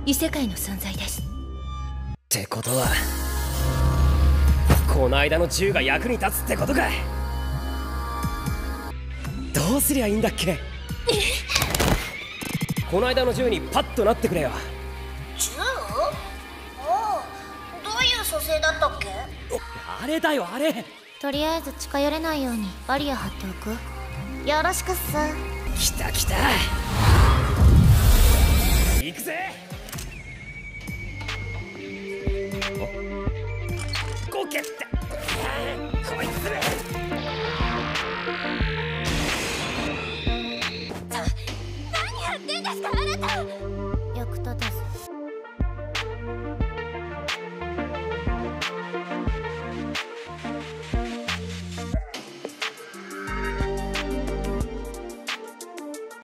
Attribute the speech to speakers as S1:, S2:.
S1: 異世界の存在です。
S2: ってことはこの間の銃が役に立つってことか。どうすりゃいいんだっけ。この間の銃にパッとなってくれよ。
S3: 銃？ああ、どういう蘇生だったっけ？
S2: あれだよあれ。
S1: とりあえず近寄れないようにバリア張っておく。よろしくっす。
S2: 来た来た、行くぜ。こけってこいつめ。